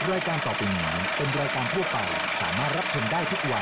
รายการต่อไปนี้เป็นรายการทั่วไปสามารถรับชมได้ทุกวัย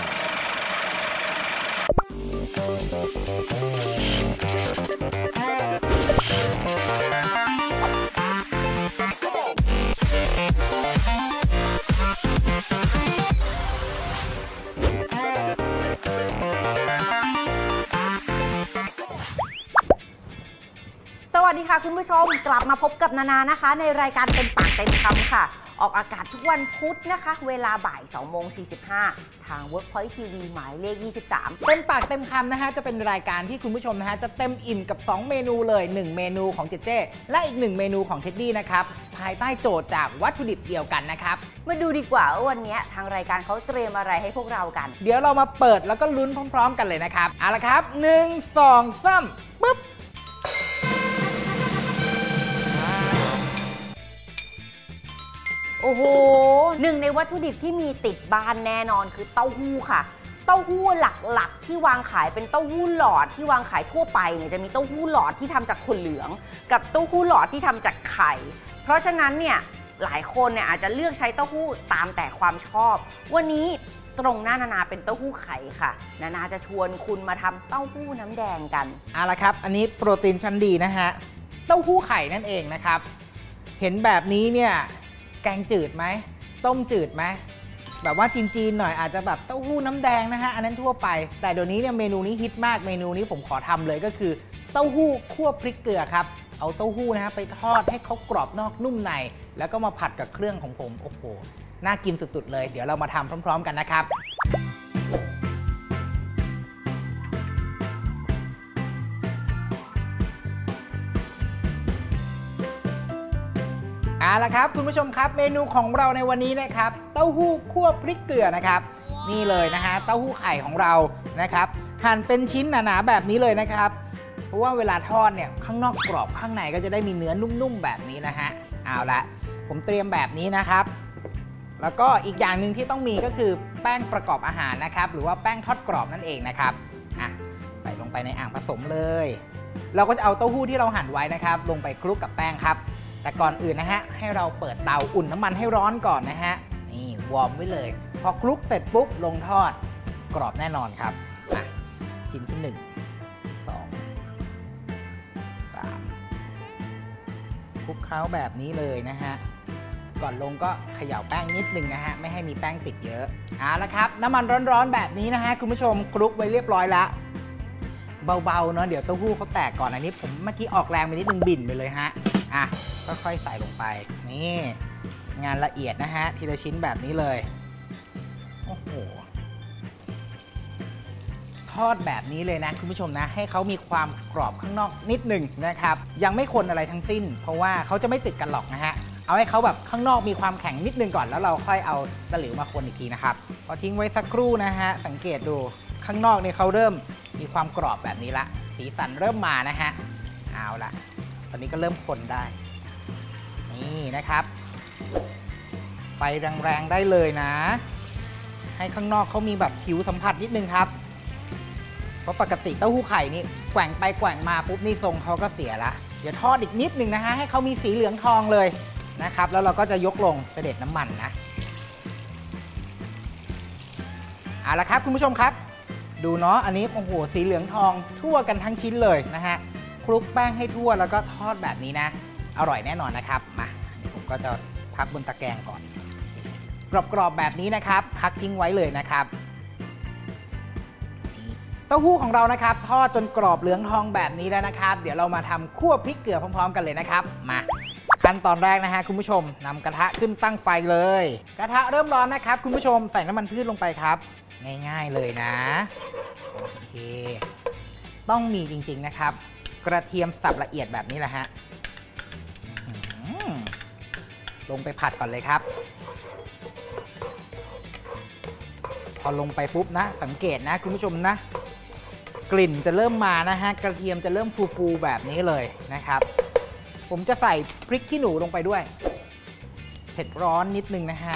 สวัสดีค่ะคุณผู้ชมกลับมาพบกับนานานะคะในรายการเต็มปากเต็มคำค่ะออกอากาศทุกวันพุธนะคะเวลาบ่าย 2:45 ทาง Workpoint TV หมายเลข 23 เต็มปากเต็มคำนะฮะจะเป็นรายการที่คุณผู้ชมนะฮะจะเต็มอิ่มกับ2เมนูเลย1เมนูของเจเจและอีก1เมนูของเท็ดดี้นะครับภายใต้โจทย์จากวัตถุดิบเดียวกันนะครับมาดูดีกว่าว่าวันนี้ทางรายการเขาเตรียมอะไรให้พวกเรากันเดี๋ยวเรามาเปิดแล้วก็ลุ้นพร้อมๆกันเลยนะครับเอาละครับ1 2 3ปึ๊บโอ้โหหนึ่งในวัตถุดิบที่มีติดบ้านแน่นอนคือเต้าหู้ค่ะเต้าหู้หลักๆที่วางขายเป็นเต้าหู้หลอดที่วางขายทั่วไปเนี่ยจะมีเต้าหู้หลอดที่ทำจากถั่วเหลืองกับเต้าหู้หลอดที่ทำจากไข่เพราะฉะนั้นเนี่ยหลายคนเนี่ยอาจจะเลือกใช้เต้าหู้ตามแต่ความชอบวันนี้ตรงหน้านานาเป็นเต้าหู้ไข่ค่ะนานาจะชวนคุณมาทำเต้าหู้น้ำแดงกันเอาละครับอันนี้โปรตีนชั้นดีนะฮะเต้าหู้ไข่นั่นเองนะครับเห็นแบบนี้เนี่ยแกงจืดไหมต้มจืดไหมแบบว่าจีนๆหน่อยอาจจะแบบเต้าหู้น้ำแดงนะฮะอันนั้นทั่วไปแต่เดี๋ยวนี้เนี่ยเมนูนี้ฮิตมากเมนูนี้ผมขอทำเลยก็คือเต้าหู้คั่วพริกเกลือครับเอาเต้าหู้นะฮะไปทอดให้เขากรอบนอกนุ่มในแล้วก็มาผัดกับเครื่องของผมโอ้โหน่ากินสุดๆเลยเดี๋ยวเรามาทำพร้อมๆกันนะครับเอาละครับคุณผู้ชมครับเมนูของเราในวันนี้นะครับเต้าหู้คั่วพริกเกลือนะครับนี่เลยนะฮะเต้าหู้ไข่ของเรานะครับหั่นเป็นชิ้นหนาๆแบบนี้เลยนะครับเพราะว่าเวลาทอดเนี่ยข้างนอกกรอบข้างในก็จะได้มีเนื้อนุ่มๆแบบนี้นะฮะเอาละผมเตรียมแบบนี้นะครับแล้วก็อีกอย่างหนึ่งที่ต้องมีก็คือแป้งประกอบอาหารนะครับหรือว่าแป้งทอดกรอบนั่นเองนะครับใส่ลงไปในอ่างผสมเลยเราก็จะเอาเต้าหู้ที่เราหั่นไว้นะครับลงไปคลุกกับแป้งครับแต่ก่อนอื่นนะฮะให้เราเปิดเตาอุ่นน้ำมันให้ร้อนก่อนนะฮะนี่วอร์มไว้เลยพอคลุกเสร็จปุ๊บลงทอดกรอบแน่นอนครับชิ้นที่1 2 3คลุกเคล้าแบบนี้เลยนะฮะก่อนลงก็เขย่าแป้งนิดนึงนะฮะไม่ให้มีแป้งติดเยอะเอาละครับน้ำมันร้อนๆแบบนี้นะฮะคุณผู้ชมคลุกไว้เรียบร้อยแล้วเบาๆเนาะเดี๋ยวเต้าหู้เขาแตกก่อนอันนี้ผมเมื่อกี้ออกแรงไปนิดนึงบิ่นไปเลยฮะค่อยๆใส่ลงไปนี่งานละเอียดนะฮะทีละชิ้นแบบนี้เลยโอ้โหทอดแบบนี้เลยนะคุณผู้ชมนะให้เขามีความกรอบข้างนอกนิดหนึ่งนะครับยังไม่คนอะไรทั้งสิ้นเพราะว่าเขาจะไม่ติดกันหรอกนะฮะเอาให้เขาแบบข้างนอกมีความแข็งนิดนึงก่อนแล้วเราค่อยเอาตะหลิวมาคนอีกทีนะครับพอทิ้งไว้สักครู่นะฮะสังเกตดูข้างนอกเนี่ยเขาเริ่มมีความกรอบแบบนี้ละสีสันเริ่มมานะฮะเอาละตอนนี้ก็เริ่มคนได้นี่นะครับไฟแรงๆได้เลยนะให้ข้างนอกเขามีแบบผิวสัมผัสนิดนึงครับเพราะปกติเต้าหู้ไข่นี่แกว่งไปแกว่งมาปุ๊บนี่ทรงเขาก็เสียละเดี๋ยวทอดอีกนิดนึงนะฮะให้เขามีสีเหลืองทองเลยนะครับแล้วเราก็จะยกลงเสด็จน้ำมันนะเอาละครับคุณผู้ชมครับดูเนาะอันนี้โอ้โหสีเหลืองทองทั่วกันทั้งชิ้นเลยนะฮะคลุกแป้งให้ทั่วแล้วก็ทอดแบบนี้นะอร่อยแน่นอนนะครับมาผมก็จะพักบนตะแกรงก่อนกรอบๆแบบนี้นะครับพักทิ้งไว้เลยนะครับเต้าหู้ของเรานะครับทอดจนกรอบเหลืองทองแบบนี้แล้วนะครับเดี๋ยวเรามาทำคั่วพริกเกลือพร้อมๆกันเลยนะครับมาขั้นตอนแรกนะฮะคุณผู้ชมนำกระทะขึ้นตั้งไฟเลยกระทะเริ่มร้อนนะครับคุณผู้ชมใส่น้ำมันพืชลงไปครับง่ายๆเลยนะโอเคต้องมีจริงๆนะครับกระเทียมสับละเอียดแบบนี้แหละฮะลงไปผัดก่อนเลยครับพอลงไปปุ๊บนะสังเกตนะคุณผู้ชมนะกลิ่นจะเริ่มมานะฮะกระเทียมจะเริ่มฟูๆแบบนี้เลยนะครับผมจะใส่พริกขี้หนูลงไปด้วยเผ็ดร้อนนิดนึงนะฮะ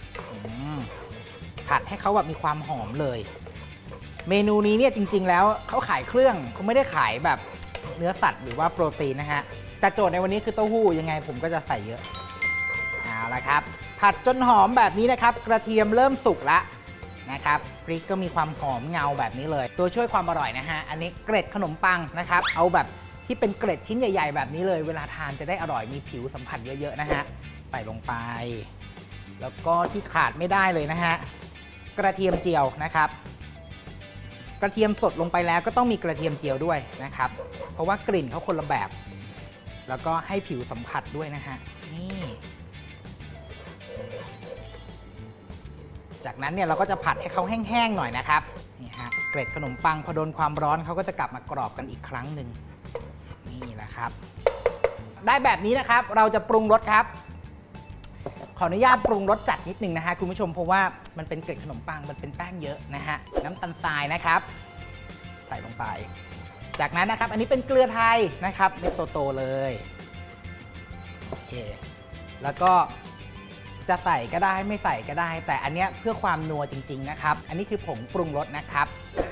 ผัดให้เขาแบบมีความหอมเลยเมนูนี้เนี่ยจริงๆแล้วเขาขายเครื่องเขาไม่ได้ขายแบบเนื้อสัตว์หรือว่าโปรตีนนะฮะแต่โจทย์ในวันนี้คือเต้าหู้ยังไงผมก็จะใส่เยอะเอาละครับผผัดจนหอมแบบนี้นะครับกระเทียมเริ่มสุกแล้วนะครับพริกก็มีความหอมเงาแบบนี้เลยตัวช่วยความอร่อยนะฮะอันนี้เกล็ดขนมปังนะครับเอาแบบที่เป็นเกล็ดชิ้นใหญ่ๆแบบนี้เลยเวลาทานจะได้อร่อยมีผิวสัมผัสเยอะๆนะฮะใส่ลงไปแล้วก็ที่ขาดไม่ได้เลยนะฮะกระเทียมเจียวนะครับกระเทียมสดลงไปแล้วก็ต้องมีกระเทียมเจียวด้วยนะครับเพราะว่ากลิ่นเขาคนละแบบแล้วก็ให้ผิวสัมผัสด้วยนะฮะนี่จากนั้นเนี่ยเราก็จะผัดให้เขาแห้งๆหน่อยนะครับนี่ฮะเกล็ดขนมปังพอโดนความร้อนเขาก็จะกลับมากรอบกันอีกครั้งหนึ่งนี่แหละครับได้แบบนี้นะครับเราจะปรุงรสครับขออนุญาตปรุงรสจัดนิดนึงนะฮะคุณผู้ชมเพราะว่ามันเป็นเกล็ดขนมปังมันเป็นแป้งเยอะนะฮะน้ำตาลทรายนะครับใส่ลงไปจากนั้นนะครับอันนี้เป็นเกลือไทยนะครับเม็ดโตๆเลยโอเคแล้วก็จะใส่ก็ได้ไม่ใส่ก็ได้แต่อันเนี้ยเพื่อความนัวจริงๆนะครับอันนี้คือผงปรุงรสนะครับ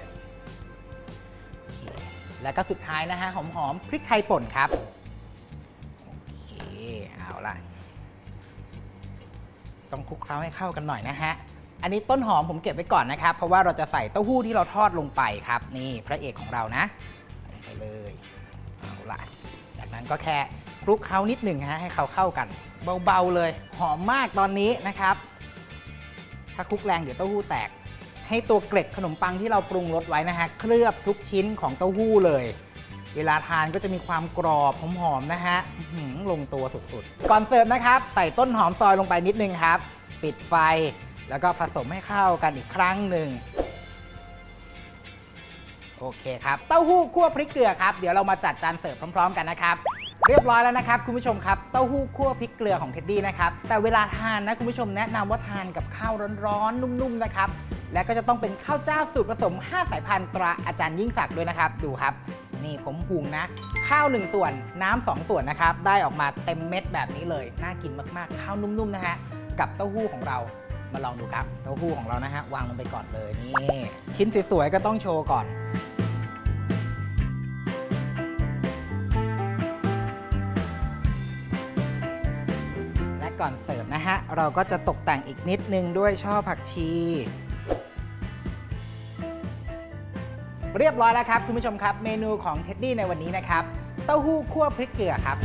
แล้วก็สุดท้ายนะฮะหอมๆพริกไทยป่นครับโอเคเอาละต้องคลุกเคล้าให้เข้ากันหน่อยนะฮะอันนี้ต้นหอมผมเก็บไว้ก่อนนะครับเพราะว่าเราจะใส่เต้าหู้ที่เราทอดลงไปครับนี่พระเอกของเรานะลงไปเลยเอาละจากนั้นก็แค่คลุกเคล้านิดหนึ่งฮะให้เขาเข้ากันเบาๆเลยหอมมากตอนนี้นะครับถ้าคลุกแรงเดี๋ยวเต้าหู้แตกให้ตัวเกล็ดขนมปังที่เราปรุงรสไว้นะฮะเคลือบทุกชิ้นของเต้าหู้เลยเวลาทานก็จะมีความกรอบหอมๆนะฮะลงตัวสุดๆก่อนเสิร์ฟนะครับใส่ต้นหอมซอยลงไปนิดนึงครับปิดไฟแล้วก็ผสมให้เข้ากันอีกครั้งหนึ่งโอเคครับเต้าหู้คั่วพริกเกลือครับเดี๋ยวเรามาจัดจานเสิร์ฟพร้อมๆกันนะครับเรียบร้อยแล้วนะครับคุณผู้ชมครับเต้าหู้คั่วพริกเกลือของเท็ดดี้นะครับแต่เวลาทานนะคุณผู้ชมแนะนำว่าทานกับข้าวร้อนๆนุ่มๆนะครับและก็จะต้องเป็นข้าวเจ้าสูตรผสม5สายพันธุ์ตราอาจารย์ยิ่งศักดิ์ด้วยนะครับดูครับนี่ผมหุงนะข้าว1ส่วนน้ำ2ส่วนนะครับได้ออกมาเต็มเม็ดแบบนี้เลยน่ากินมากๆข้าวนุ่มๆนะฮะกับเต้าหู้ของเรามาลองดูครับเต้าหู้ของเรานะฮะวางลงไปก่อนเลยนี่ชิ้นสวยๆก็ต้องโชว์ก่อนและก่อนเสิร์ฟนะฮะเราก็จะตกแต่งอีกนิดนึงด้วยช่อผักชีเรียบร้อยแล้วครับคุณผู้ชมครับเมนูของเท็ดดี้ในวันนี้นะครับเต้าหู้คั่วพริกเกลือครับ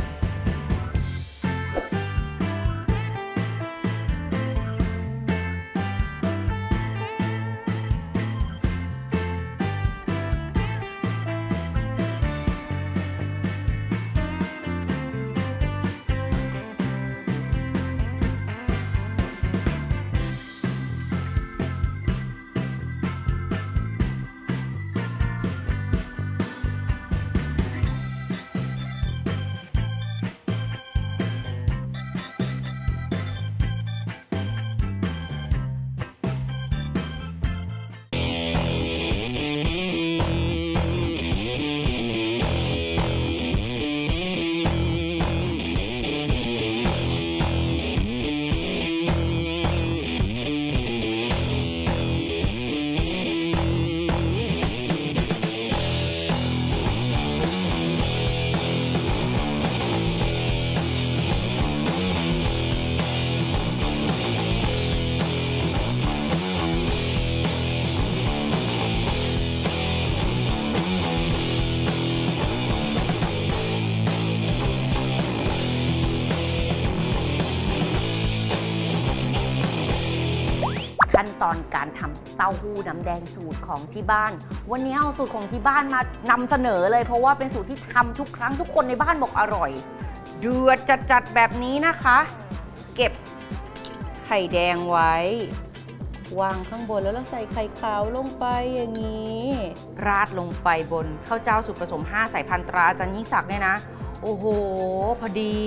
ขั้นตอนการทำเต้าหู้น้ำแดงสูตรของที่บ้านวันนี้เอาสูตรของที่บ้านมานำเสนอเลยเพราะว่าเป็นสูตรที่ทำทุกครั้งทุกคนในบ้านบอกอร่อยเดือดจัดๆแบบนี้นะคะเก็บไข่แดงไว้วางข้างบนแล้วเราใส่ไข่ขาวลงไปอย่างนี้ราดลงไปบนข้าวเจ้าสูตรผสม5สายพันธุ์ตราอาจารย์ยิ่งศักดิ์เนี่ยนะโอ้โหพอดี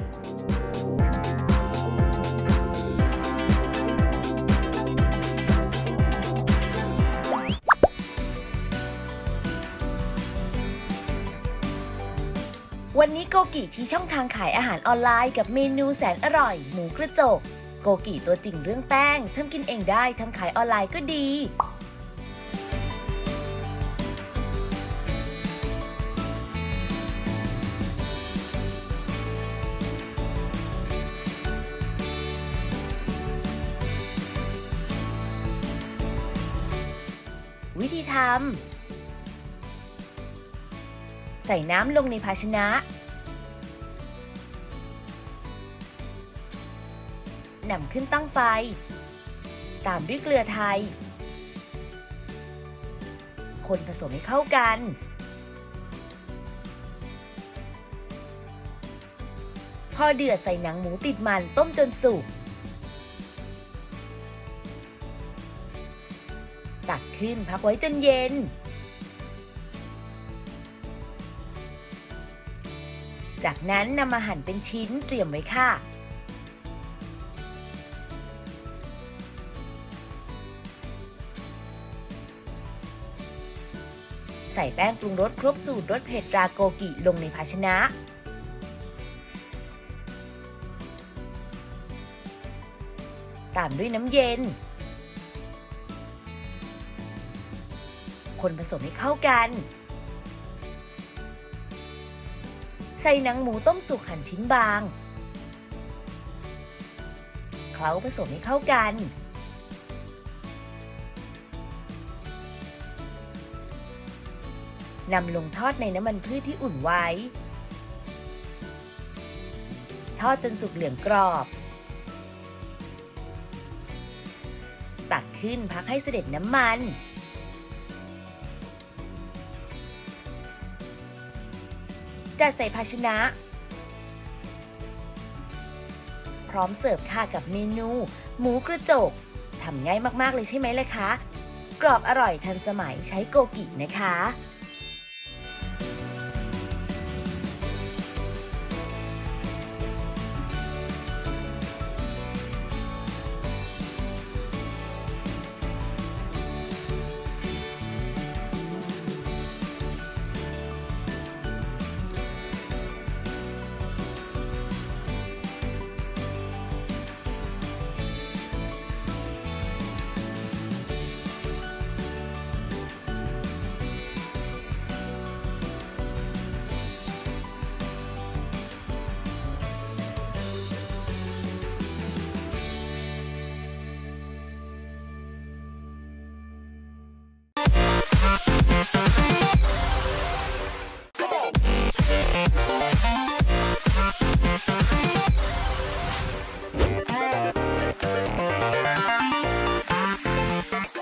วันนี้โกกิที่ช่องทางขายอาหารออนไลน์กับเมนูแสนอร่อยหมูกระจกโกกิตัวจริงเรื่องแป้งทำกินเองได้ทำขายออนไลน์ก็ดีวิธีทำใส่น้ำลงในภาชนะนำขึ้นตั้งไฟตามด้วยเกลือไทยคนผสมให้เข้ากันพอเดือดใส่หนังหมูติดมันต้มจนสุกตักขึ้นพักไว้จนเย็นจากนั้นนำมาหั่นเป็นชิ้นเตรียมไว้ค่ะใส่แป้งปรุงรสครบสูตรรสเผ็ดราโกกิลงในภาชนะตามด้วยน้ำเย็นคนผสมให้เข้ากันใส่หนังหมูต้มสุกหั่นชิ้นบางเคล้าผสมให้เข้ากันนำลงทอดในน้ำมันพืชที่อุ่นไว้ทอดจนสุกเหลืองกรอบตักขึ้นพักให้เสด็จน้ำมันจัดใส่ภาชนะพร้อมเสิร์ฟค่ะกับเมนูหมูกระจกทำง่ายมากๆเลยใช่ไหมล่ะคะกรอบอร่อยทันสมัยใช้โกกินะคะ